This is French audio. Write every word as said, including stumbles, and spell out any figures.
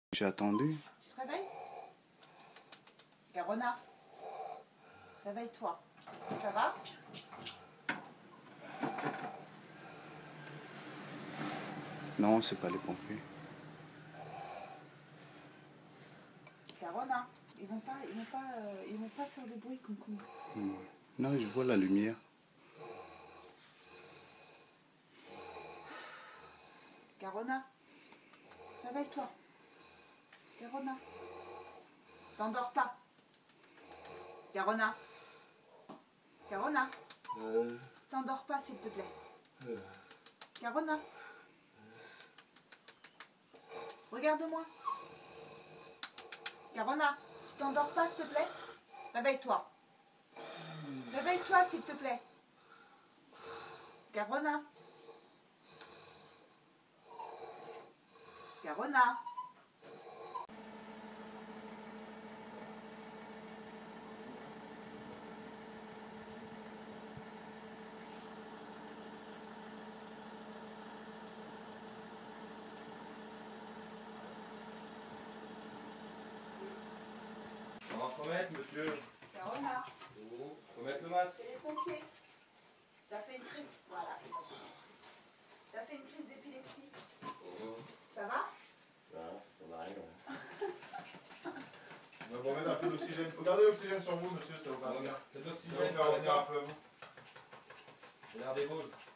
J'ai attendu. Tu te réveilles? Garona, réveille-toi. Ça va? Non, c'est pas les pompiers. Garona, ils vont pas, ils vont pas, euh, ils vont pas faire de bruit comme con. Hmm. Non, je vois la lumière. Garona, réveille-toi. Garona, t'endors pas. Garona, Garona, Euh, t'endors pas s'il te plaît. euh, Garona, regarde-moi. Garona, tu t'endors pas s'il te plaît? Réveille-toi. Réveille-toi s'il te plaît. Garona. Garona. On va remettre, monsieur. Garona. Oh, faut mettre le masque. C'est les pompiers. T'as fait une crise. Voilà. T'as fait une crise d'épilepsie. oh, Ça va? ça, c'est pas mal, ouais. On va vous remettre un peu d'oxygène. Faut garder l'oxygène sur vous, monsieur, ça vous va bien. C'est de Ça va l'oxygène, vous faire revenir un peu. c'est l'air des Vosges.